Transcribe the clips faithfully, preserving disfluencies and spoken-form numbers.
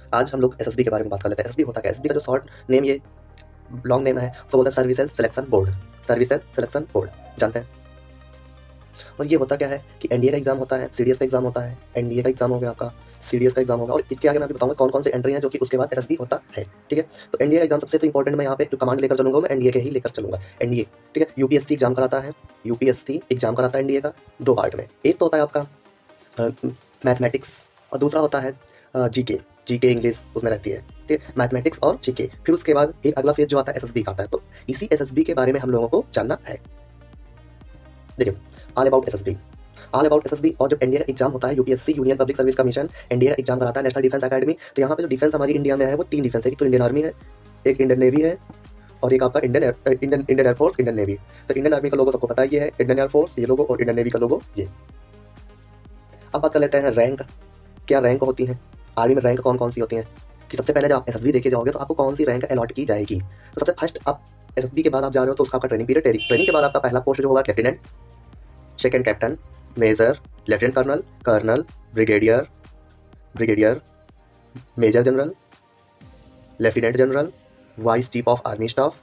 आज हम लोग एसएसबी के बारे में बात कर लेते हैं। एसएसबी होता क्या है? एसएसबी का जो शॉर्ट नेम, ये लॉन्ग नेम है, उसको बोलते हैं services selection board. Services selection board जानते हैं। और ये होता क्या है कि एनडीए का एग्जाम होता है, सीडीएस का एग्जाम होता है, एनडीए का एग्जाम हो गया आपका, सीडीएस का एग्जाम होगा, और इसके आगे मैं आपको बताऊंगा कौन कौन से एंट्री हैं जो कि उसके बाद एसएसबी होता है। ठीक है, तो एनडीए का एग्जाम सबसे तो इंपॉर्टेंट, मैं यहाँ पे जो कमांड लेकर चलूंगा मैं एनडीए के ही लेकर चलूंगा। एनडीए ठीक है, यूपीएससी एग्जाम कराता है, यूपीएससी एग्जाम कराता है एनडीए का दो पार्ट में। एक तो होता है आपका मैथमेटिक्स और दूसरा होता है जीके। जीके इंग्लिश उसमें रहती है, ठीक है, मैथमेटिक्स और जीके। फिर उसके बाद एक अगला फेज जो आता है एसएसबी का आता है। तो इसी एसएसबी के बारे में हम लोगों को जानना है। देखिए, all about SSB, all about SSB. और जब एनडीए का एग्जाम होता है, UPSC union public service commission NDA का एग्जाम कराता है, नेशनल डिफेंस एकेडमी। तो यहाँ पे जो डिफेंस हमारी इंडिया में है वो तीन डिफेंस है। एक तो इंडियन आर्मी है, एक इंडियन नेवी है, और एक आपका Indian Indian Indian air force, Indian navy. तो इंडियन आर्मी का लोगो सबको पता ही है, इंडियन एयरफोर्स ये लोगो, और इंडियन नेवी का लोगो ये। अब बात कर लेते हैं रैंक। क्या रैंक होती है आर्मी में? रैंक कौन कौन सी होती हैं कि सबसे पहले जब आप एसएसबी देखे जाओगे तो आपको कौन सी रैंक अलॉट की जाएगी। तो सबसे फर्स्ट आप एसएसबी के बाद आप जा रहे हो तो उसका आपका ट्रेनिंग पीरियड, ट्रेनिंग के बाद आपका पहला पोस्ट जो होगा lieutenant, second captain, major, lieutenant colonel, colonel, brigadier, brigadier, major general, lieutenant general, vice chief of army staff,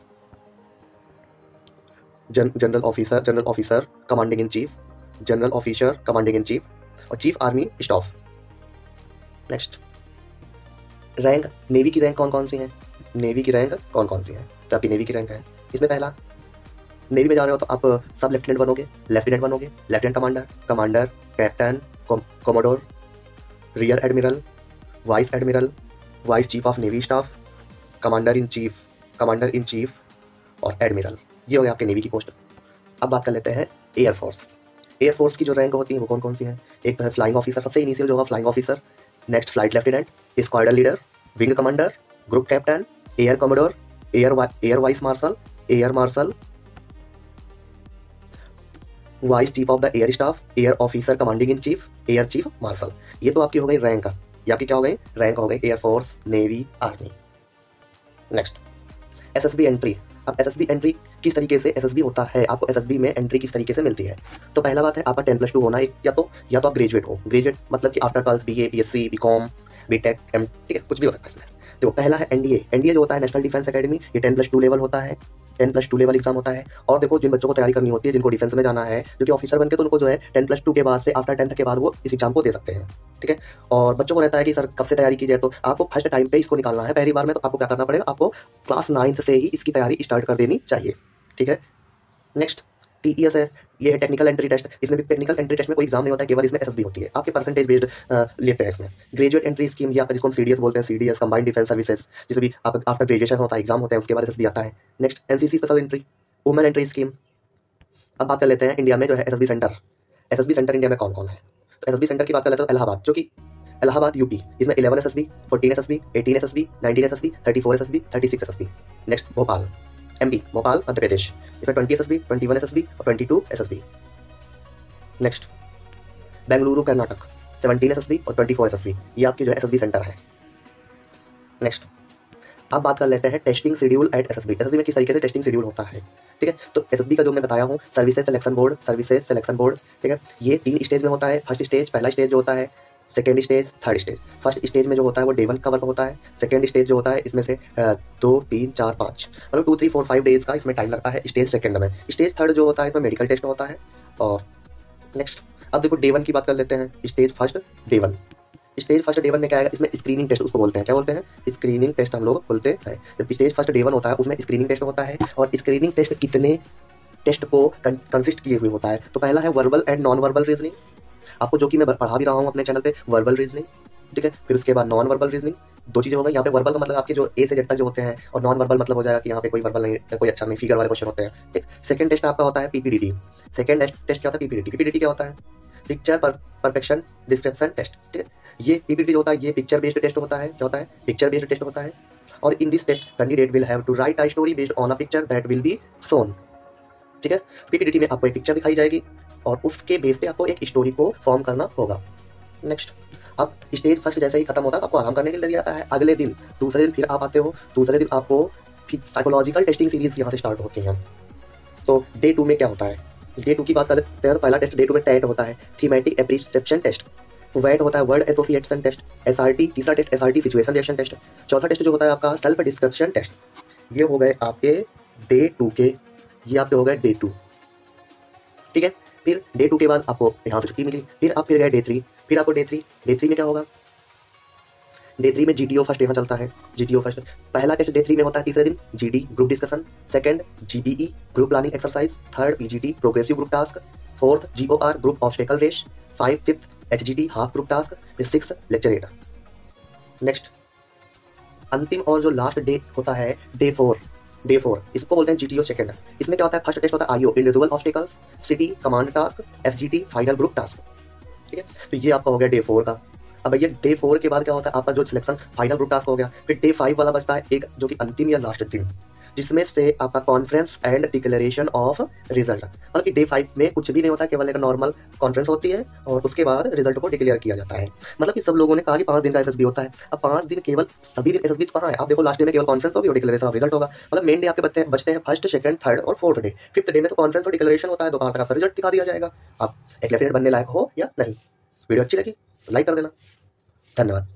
general officer, general officer commanding in chief, general officer commanding in chief, और chief army staff. Next rank, navy की rank कौन कौन सी है? Navy की rank कौन कौन सी है? तो आपकी नेवी की रैंक है, इसमें पहला नेवी में जा रहे हो तो आप सब लेफ्टिनेंट बनोगे, लेफ्टिनेंट बनोगे, lieutenant commander, commander, captain, commodore, rear admiral, vice admiral, vice chief of navy staff, commander in chief, commander in chief, और एडमिरल। ये हो गया आपके नेवी की पोस्ट। अब बात कर लेते हैं एयरफोर्स। एयरफोर्स की जो रैंक होती है वो कौन कौन सी है? एक तो है फ्लाइंग ऑफिसर, सबसे इनिशियल जो होगा flying officer, next flight lieutenant, squadron leader, wing commander, group captain, air commodore, air air vice marshal, air marshal, vice chief of the air staff, air officer commanding in chief, air chief marshal. ये तो आपकी हो गई rank. ये आपकी क्या हो गई? रैंक हो गई air force, navy, army. Next SSB entry. अब एसएसबी एंट्री किस तरीके से एसएसबी होता है, आपको एसएसबी में एंट्री किस तरीके से मिलती है? तो पहला बात है आपका टेन प्लस टू होना, एक या तो या तो आप ग्रेजुएट हो। ग्रेजुएट मतलब कि after twelfth B A, B S C, B com, B tech, M, ठीक है, कुछ भी हो सकता है इसमें। तो पहला है एनडीए। एनडीए जो होता है नेशनल डिफेंस एकेडमी, ये टेन प्लस टू लेवल होता है, ten plus two level exam होता है। और देखो, जिन बच्चों को तैयारी करनी होती है, जिनको डिफेंस में जाना है, जो कि ऑफिसर बनके, तो उनको जो है टेन प्लस टू के बाद से आफ्टर टेंथ के बाद वो इस एग्जाम को दे सकते हैं। ठीक है, और बच्चों को रहता है कि सर कब से तैयारी की जाए, तो आपको फर्स्ट टाइम पे इसको निकालना है पहली बार में। तो आपको क्या करना पड़ेगा? आपको क्लास नाइन्थ से ही इसकी तैयारी स्टार्ट कर देनी चाहिए। ठीक है, नेक्स्ट टीईएस है, ये है टेक्निकल एंट्री टेस्ट। इसमें भी टेक्निकल एंट्री टेस्ट में कोई एग्जाम नहीं होता है, केवल इसमें एसएसबी होती है, आपके परसेंटेज बेस्ड लेते हैं इसमें। ग्रेजुएट एंट्री स्कीम, या जिसको हम सीडीएस बोलते हैं, सीडीएस कंबाइंड डिफेंस सर्विसेज, जिसमें भी आप आफ्टर ग्रेजुएशन होता है, एग्जाम होता है, उसके बाद एसएसबी आता है। Next NCC special entry, women entry scheme. अब बात कर लेते हैं इंडिया में जो है SSB centre. SSB centre India में कौन कौन है? तो एसएसबी सेंटर की बात कर लेते हैं तो इलाहाबाद, जो कि इलाहाबाद यूपी, इसमें eleven SSB, fourteen SSB, eighteen SSB, nineteen SSB, thirty four SSB, thirty six SSB. Next Bhopal MP, Bhopal Madhya Pradesh, इसमें twenty SSB, twenty one SSB और twenty two SSB. Next Bengaluru Karnataka, seventeen SSB और ट्वेंटी फोर एसएसबी। ये आपकी जो है SSB centre है। Next अब बात कर लेते हैं testing schedule at SSB. SSB में किस तरीके से टेस्टिंग शेड्यूल होता है? ठीक है, तो एसएसबी का जो मैं बताया हूँ, services selection board, services selection board, ठीक है, ये तीन स्टेज में होता है। फर्स्ट स्टेज, पहला स्टेज जो होता है, second stage, third stage. First stage में जो होता है वो डे वन कवर होता है। सेकेंड स्टेज जो होता है इसमें से दो, तीन, चार, पाँच, मतलब two three four five days का इसमें टाइम लगता है स्टेज सेकेंड में। स्टेज थर्ड जो होता है इसमें मेडिकल टेस्ट होता है। और नेक्स्ट अब देखो डे वन की बात कर लेते हैं। Stage first day one, stage first day one में क्या आएगा? इसमें स्क्रीनिंग टेस्ट उसको बोलते हैं। क्या बोलते हैं? स्क्रीनिंग टेस्ट हम लोग बोलते हैं। जब स्टेज फर्स्ट डे वन होता है उसमें स्क्रीनिंग टेस्ट होता है। और स्क्रीनिंग टेस्ट कितने टेस्ट को कंसिस्ट किए हुए होता है? तो पहला है verbal and non verbal reasoning, आपको जो कि मैं पढ़ा भी रहा हूँ अपने चैनल पे, वर्बल रीजनिंग। ठीक है, फिर उसके बाद नॉन वर्बल रीजनिंग। दो चीजें हो गई यहाँ पे। वर्बल का मतलब आपके जो ए से जेड तक जो होते हैं, और नॉन वर्बल मतलब हो जाएगा कि यहाँ पे कोई वर्बल नहीं, कोई अच्छा नहीं, फिगर वाले क्वेश्चन होते हैं। ठीक, सेकंड टेस्ट आपका होता है पीपीडीटी। सेकंड टेस्ट क्या होता है? पीपीडीटी। पीपीडीटी क्या होता है? Picture perfection description test. ठीक है, ये पीपीटी होता है, ये पिक्चर बेस्ड टेस्ट होता है। क्या होता है? पिक्चर बेस्ड टेस्ट होता है। और in this test candidate will have to write a story based on a picture that will be shown. ठीक है, पीपीटी में आपको एक पिक्चर दिखाई जाएगी और उसके बेस पे आपको एक स्टोरी को फॉर्म करना होगा। नेक्स्ट अब स्टेज फर्स्ट जैसे ही खत्म होता है आपको आराम करने के लिए दिया जाता है। अगले दिन, दूसरे दिन फिर आप आते हो। दूसरे दिन आपको फिर साइकोलॉजिकल टेस्टिंग सीरीज यहाँ से स्टार्ट होती हैं। तो डे टू में क्या होता है? डे टू की बात कर लेते हैं तो पहला टेस्ट डे टू में टैट होता है, थीमेटिक एप्रिसिएप्शन टेस्ट। वैट होता है वर्ड एसोसिएशन टेस्ट। एसआरटी तीसरा test SRT situation reaction test. चौथा टेस्ट जो होता है आपका सेल्फ डिस्क्रिप्शन टेस्ट। ये हो गए आपके डे टू के, ये आपके हो गए डे टू, ठीक है। फिर डे टू के बाद आपको यहाँ से छुट्टी मिली, फिर आप फिर गए डे थ्री, फिर आपको डे थ्री डे थ्री में क्या होगा, डे थ्री में जीटीओ फर्स्ट यहाँ चलता है, जीटीओ फर्स्ट। पहला टेस्ट डे थ्री में होता है तीसरे दिन GD group discussion, second GBE group planning exercise, third PGT progressive group task, fourth GOR group obstacle race, five fifth HGT half group task, फिर सिक्स लेक्चर एट। नेक्स्ट अंतिम और जो लास्ट डे होता है डे फोर, डे फोर इसको बोलते हैं जीटीओ सेकंड। इसमें क्या होता है, फर्स्ट टेस्ट होता है IO individual obstacles, CT command task, FGT final group task, ठीक है। तो ये आपका हो गया डे फोर का। अब ये डे फोर के बाद क्या होता है आपका जो सिलेक्शन फाइनल ग्रुप टास्क हो गया। फिर डे फाइव वाला बचता है एक जो कि अंतिम या लास्ट दिन, जिसमें से आपका conference and declaration of result. मतलब कि डे फाइव में कुछ भी नहीं होता, केवल एक नॉर्मल कॉन्फ्रेंस होती है और उसके बाद रिजल्ट को डिक्लेयर किया जाता है। मतलब कि सब लोगों ने कहा कि पांच दिन का एसएसबी होता है। अब पांच दिन केवल सभी दिन एसएसबी कहाँ है, आप देखो लास्ट डे में केवल कॉन्फ्रेंस होगी और डिक्लेरेशन ऑफ रिजल्ट होगा। मतलब मेन डे आपके बचते हैं बचते हैं फर्स्ट सेकंड थर्ड और फोर्थ डे। फिफ्थ डे में तो कॉन्फ्रेंस और डिक्लेरेशन होता है, दोपहर तक आपका रिजल्ट दिखा दिया जाएगा। आप एक लेफ्टिनेंट बनने लायक हो या नहीं। वीडियो अच्छी लगी लाइक कर देना, धन्यवाद।